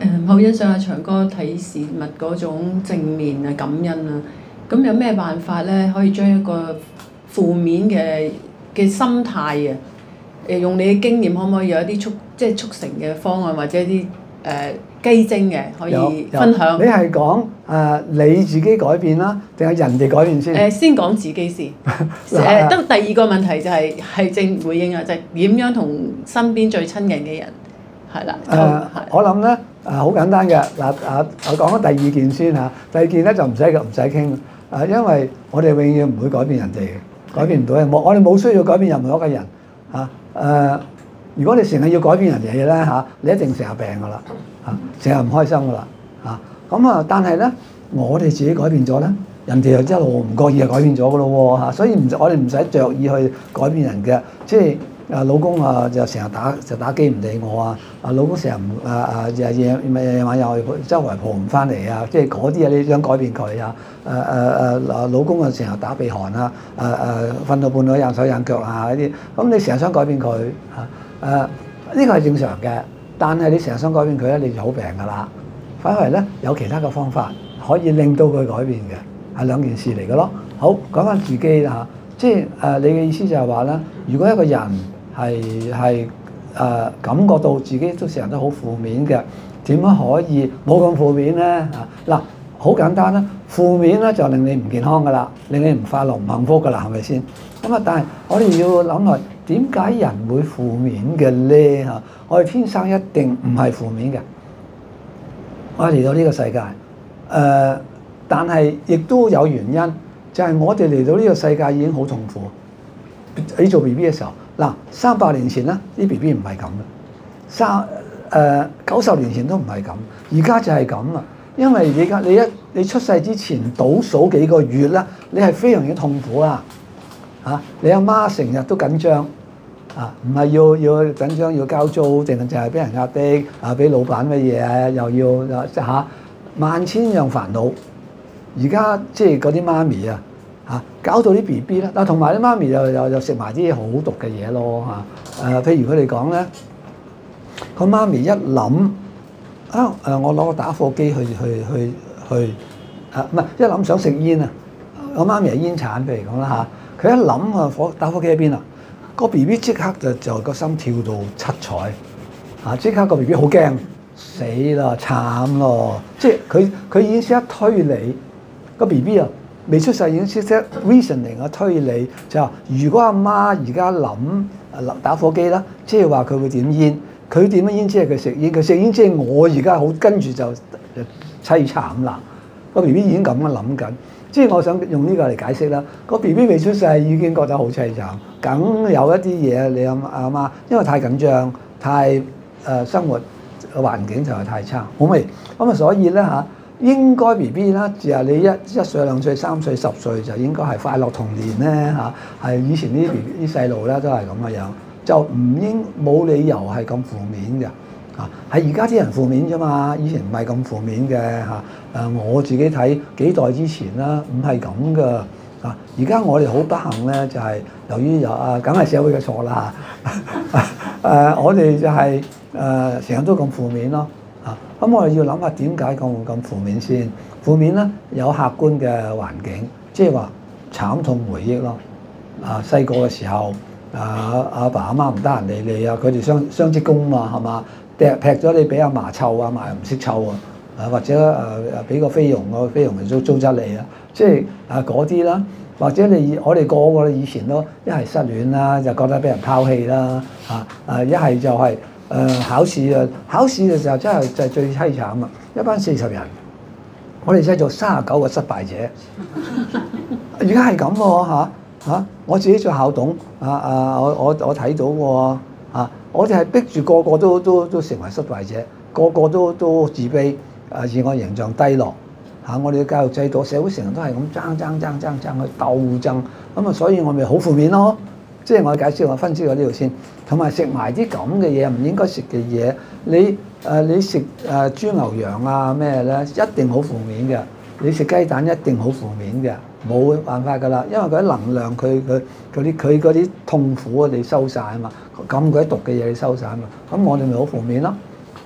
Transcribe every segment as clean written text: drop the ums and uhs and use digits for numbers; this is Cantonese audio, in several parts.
好欣賞阿祥哥睇事物嗰種正面啊、感恩啊。咁有咩辦法咧，可以將一個負面嘅心態啊，用你嘅經驗，可唔可以有一啲促成嘅方案，或者一啲雞精嘅可以分享？ 你係講你自己改變啦，定係人哋改變先？ 先講自己先。得第二個問題就係正回應啊，就係點樣同身邊最親近嘅人係啦。 我諗咧好簡單嘅嗱我講咗第二件先嚇。第二件咧就唔使傾因為我哋永遠唔會改變人哋嘅，改變唔到嘅。我哋冇需要改變任何一個人嚇。如果你成日要改變人哋嘅咧嚇，你一定成日病噶啦嚇，成日唔開心噶啦嚇。咁但係咧，我哋自己改變咗咧，人哋又一路唔覺意就改變咗噶咯喎嚇。所以我哋唔使着意去改變人嘅，即係。老公就成日打機唔理我啊！老公成日夜晚又周圍蒲唔翻嚟啊！即係嗰啲嘢你想改變佢啊！老公啊成日打鼻鼾啊！瞓到半夜硬手硬腳啊嗰啲，咁你成日想改變佢呢個係正常嘅，但係你成日想改變佢咧，你就好病噶啦。反為咧有其他嘅方法可以令到佢改變嘅，係兩件事嚟嘅咯。好，講翻自己啦嚇，即係你嘅意思就係話咧，如果一個人係感覺到自己都成日都好負面嘅，點樣可以冇咁負面咧？嗱，好簡單啦，負面咧就令你唔健康噶啦，令你唔快樂唔幸福噶啦，係咪先？咁但係我哋要諗下點解人會負面嘅咧？我哋天生一定唔係負面嘅，我哋嚟到呢個世界，但係亦都有原因，就係我哋嚟到呢個世界已經好痛苦。你做 BB 嘅時候。嗱，300年前咧，啲 BB 唔係咁嘅，90年前都唔係咁，而家就係咁啦。因為你出世之前倒數幾個月咧，你係非常之痛苦啊！你阿媽成日都緊張唔係要緊張要交租，淨係就係俾人壓迫俾老闆乜嘢，又要萬千樣煩惱。而家即係嗰啲媽咪搞到啲 BB 咧，同埋啲媽咪又食埋啲好毒嘅嘢咯譬如佢哋講咧，個媽咪一諗我攞個打火機去唔係一諗想食煙啊，個媽咪係煙鏟，譬如講啦佢一諗打火機喺邊啊，個 BB 即刻就個心跳到七彩即刻個 BB 好驚，死啦慘咯，即係佢已經識得推理個 BB 啊。未出世已經識得 reasoning 嘅推理，就話如果阿媽而家諗打火機啦，即係話佢會點煙，佢點煙即係佢食煙，佢食煙即係我而家好跟住就凄慘啦。個 BB 已經咁樣諗緊，即係我想用呢個嚟解釋啦。個 BB 未出世已經覺得好凄慘，梗有一啲嘢你阿媽因為太緊張，太生活環境就係太差，好未咁所以咧應該 BB 啦，就係你一歲、2歲、3歲、10歲就應該係快樂童年咧係以前啲 BB 啲細路咧都係咁嘅樣，就冇理由係咁負面嘅係而家啲人負面啫嘛，以前唔係咁負面嘅我自己睇幾代之前啦，唔係咁噶而家我哋好不幸咧，就係由於梗係社會嘅錯啦我哋就係成日都咁負面咯。咁我哋要諗下點解咁負面先？負面咧有客觀嘅環境，即係話慘痛回憶咯。細個嘅時候，阿爸阿媽唔得閒理你佢哋雙職工嘛，係嘛？劈咗你俾阿嫲湊，阿嫲又唔識湊或者俾個菲傭，個菲傭嚟糟質你即係嗰啲啦。或者我哋個個以前都一係失戀啦，就覺得俾人拋棄啦，一係就係。考試嘅時候真係就係最凄慘啊！一班40人，我哋製造39個失敗者。而家係咁喎我自己做校董我睇到喎我哋係逼住個個都成為失敗者，個個都自卑自我形象低落我哋嘅教育制度、社會成日都係咁爭去鬥爭咁所以我咪好負面咯。即係我解釋，我分析咗呢度先，同埋食埋啲咁嘅嘢唔應該食嘅嘢，你食豬牛羊咩咧，一定好負面嘅。你食雞蛋一定好負面嘅，冇辦法㗎啦，因為佢啲能量佢嗰啲痛苦你收晒啊嘛，咁鬼毒嘅嘢你收晒啊嘛，咁我哋咪好負面咯。嗱，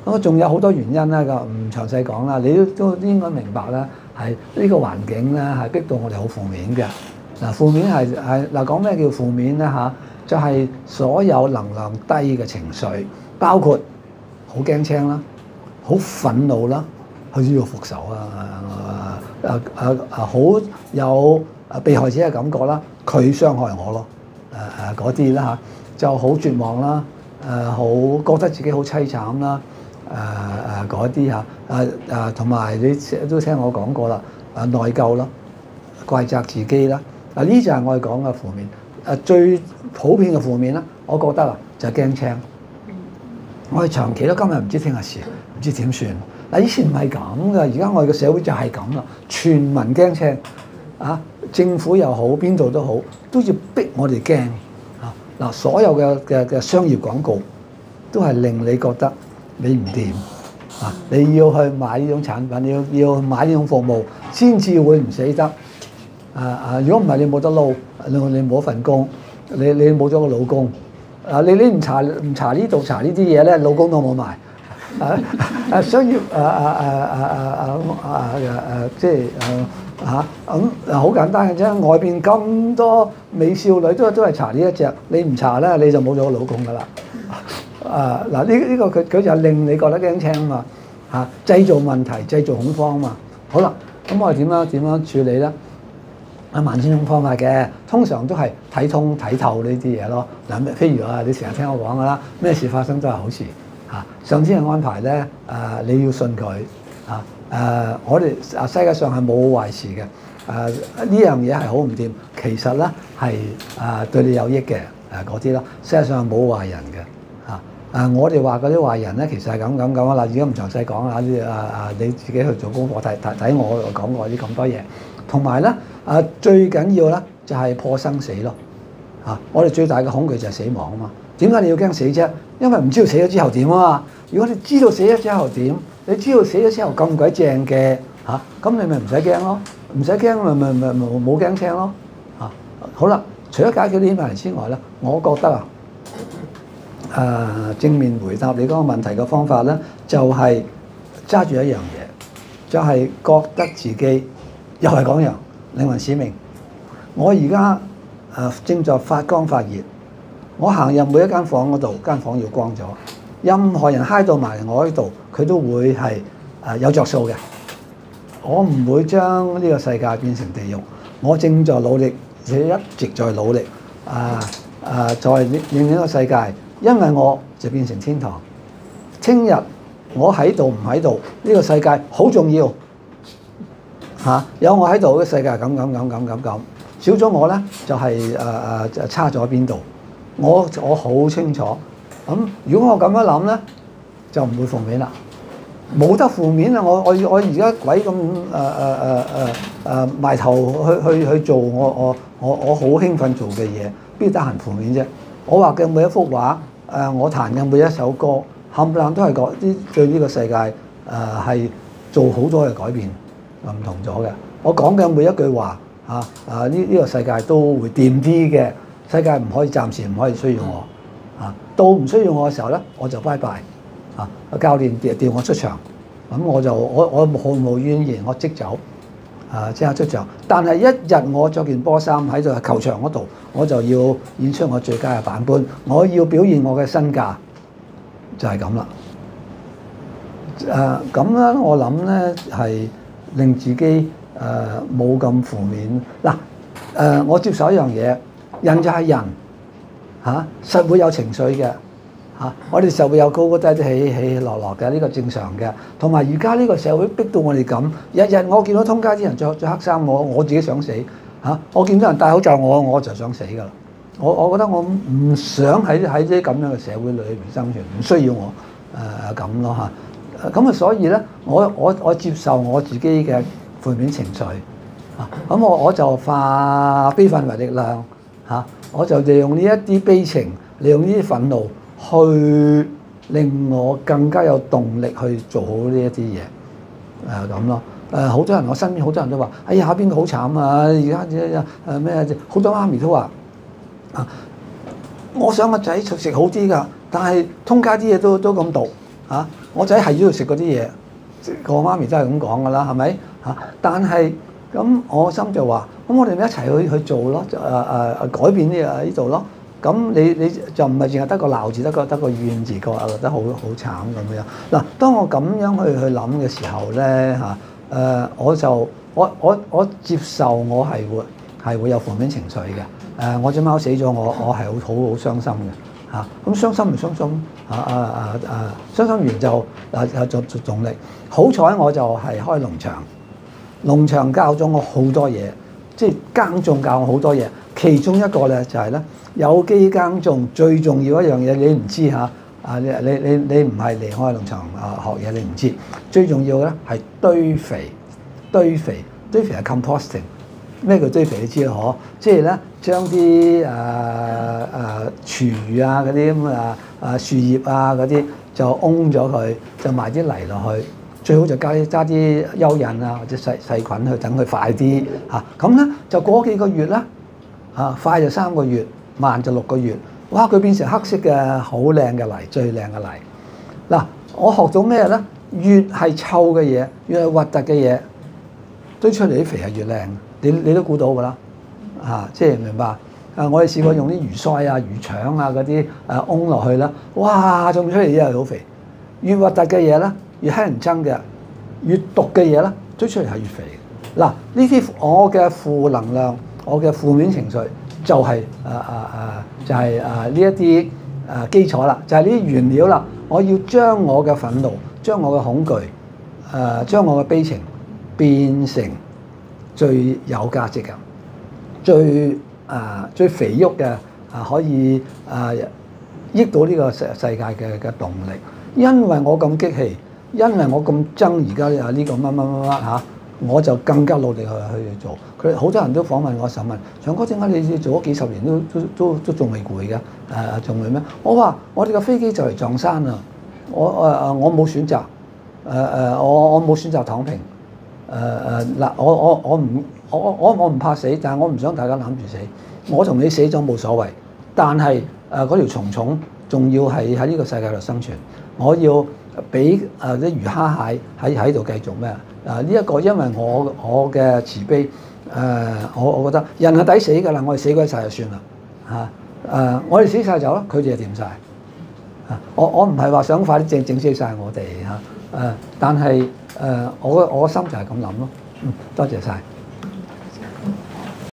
咁仲有好多原因啦，咁唔詳細講啦。你都應該明白啦，係呢個環境咧係逼到我哋好負面嘅。嗱，負面係講咩叫負面咧嚇？就係所有能量低嘅情緒，包括好驚青啦、好憤怒啦，佢都要復仇好有被害者嘅感覺啦，佢傷害我咯，嗰啲啦嚇，就好絕望啦，好覺得自己好凄慘啦，嗰啲嚇，同埋你都聽我講過啦，內疚啦，怪責自己啦，呢就係我哋講嘅負面。最普遍嘅負面啦，我覺得啊就係驚青。我哋長期都今日唔知聽日事，唔知點算。嗱，以前唔係咁嘅，而家我哋嘅社會就係咁啦，全民驚青啊！政府又好，邊度都好，都要逼我哋驚啊！嗱，所有嘅商業廣告都係令你覺得你唔掂啊！你要去買呢種產品，要買呢種服務，先至會唔死得。如果唔係你冇得撈，你冇份工，你冇咗個老公，你唔查呢度查呢啲嘢咧，老公都冇埋。商業即係咁好簡單嘅啫。外邊咁多美少女都係查呢一隻，你唔查咧你就冇咗個老公噶啦。呢個佢就令你覺得驚青啊嘛嚇，製造問題、製造恐慌啊嘛。好啦，咁我哋點樣處理咧？萬千種方法嘅，通常都係睇通睇透呢啲嘢咯。嗱，譬如你成日聽我講噶啦，咩事發生都係好事嚇。上天嘅安排咧，你要信佢嚇。我哋世界上係冇壞事嘅。呢樣嘢係好唔掂，其實咧係對你有益嘅嗰啲咯。世界上係冇壞人嘅嚇。我哋話嗰啲壞人咧，其實係咁啊。嗱，而家唔詳細講啦。你自己去做功課睇我講過啲咁多嘢，同埋咧。最緊要咧就係破生死咯嚇！我哋最大嘅恐懼就係死亡啊嘛。點解你要驚死啫？因為唔知道死咗之後點啊嘛。如果你知道死咗之後點，你知道死咗之後咁鬼正嘅嚇，咁你咪唔使驚咯，唔使驚咪冇驚青咯嚇。好啦，除咗解決呢啲問題之外咧，我覺得正面回答你嗰個問題嘅方法咧，就係揸住一樣嘢，就係覺得自己又係講樣。靈魂使命，我而家正在發光發熱。我行入每一間房嗰度，間房要光咗。任何人嗨到埋我呢度，佢都會係有着數嘅。我唔會將呢個世界變成地獄。我正在努力，亦一直在努力。在令呢個世界，因為我就變成天堂。聽日我喺度唔喺度，呢個世界好重要。有我喺度，嘅世界係咁，少咗我咧就係差咗邊度？我好清楚。咁如果我咁樣諗咧，就唔會負面啦。冇得負面啊！我而家鬼咁埋頭去做我好興奮做嘅嘢，邊得閒負面啫？我畫嘅每一幅畫，我彈嘅每一首歌，冚唪唥都係啲對呢個世界係做好多嘅改變。唔同咗嘅，我講嘅每一句話呢個世界都會掂啲嘅。世界暫時唔可以需要我到唔需要我嘅時候咧，我就拜拜教練調我出場，咁我毫無怨言，我即走即刻出場。但係一日我着件波衫喺度球場嗰度，我就要演出我最佳嘅版本，我要表現我嘅身價，就係咁啦。咁咧，我諗咧係。令自己冇咁負面嗱，我接受一樣嘢，人就係人實會有情緒嘅我哋實會有高高低低起落嘅，呢個正常嘅。同埋而家呢個社會逼到我哋咁，日日我見到通街啲人着黑衫，我自己想死我見到人戴口罩，我就想死㗎啦。我覺得我唔想喺啲咁樣嘅社會裏面生存，唔需要我咁咯咁所以咧，我接受我自己嘅負面情緒咁我就化悲憤為力量我就利用呢一啲悲情，利用呢啲憤怒去令我更加有動力去做好呢一啲嘢咁咯。好多人，我身邊好多人都話：哎呀，邊個好慘啊！而家咩？好多媽咪都話我想個仔食好啲㗎，但係通街啲嘢都咁毒嚇，我仔係要食嗰啲嘢，個媽咪都係咁講㗎啦，係咪嚇？但係咁我心就話，咁我哋咪一齊去做咯，改變呢度咯。咁你就唔係淨係得個鬧字，得個怨字，覺得好慘咁樣。嗱，當我咁樣去諗嘅時候咧嚇，我接受我係會有負面情緒嘅。我隻貓死咗，我係好傷心嘅嚇。咁傷心咪傷心傷心完就盡力。好彩我就係開農場，農場教咗我好多嘢，即係耕種教我好多嘢。其中一個咧就係咧，有機耕種最重要一樣嘢，你唔知嚇你唔係離開農場學嘢，你唔知。最重要嘅咧係堆肥係 composting。咩叫堆肥你知啦嗬？即係咧將啲廚餘嗰啲咁樹葉嗰啲就嗡咗佢，就埋啲泥落去。最好就加啲蚯蚓或者細菌去等佢快啲嚇。咁咧就過幾個月啦。快就3個月，慢就6個月。哇！佢變成黑色嘅好靚嘅泥，最靚嘅泥。嗱，我學到咩咧？越係臭嘅嘢，越係核突嘅嘢，堆出嚟啲肥係越靚。你都估到㗎啦，即係明白。我哋試過用啲魚鰓魚腸嗰啲嗡落去啦，哇！種出嚟啲係好肥。越核突嘅嘢咧，越乞人憎嘅，越毒嘅嘢咧，堆出嚟係越肥。嗱，呢啲我嘅負能量。我嘅負面情緒就係呢一啲基礎啦，就係呢啲原料啦。我要將我嘅憤怒、將我嘅恐懼、將我嘅悲情變成最有價值嘅、最肥沃嘅可以益到呢個世界嘅動力。因為我咁激氣，因為我咁憎而家呢個乜嚇。我就更加努力去做。佢好多人都訪問我時候問：長哥，點解你做咗幾十年都仲未攰嘅？仲未咩？我話我哋個飛機就嚟撞山啦！我冇選擇，我冇選擇躺平。嗱，我唔怕死，但係我唔想大家攬住死。我同你死咗冇所謂，但係嗰條蟲仲要係喺呢個世界度生存。我要俾啲魚蝦蟹喺度繼續咩？呢一個因為我嘅慈悲，我覺得人係抵死㗎啦，我哋死鬼晒就算啦我哋死晒就咯，佢哋就掂晒。我唔係話想快啲整死晒我哋但係我心就係咁諗咯。多謝晒。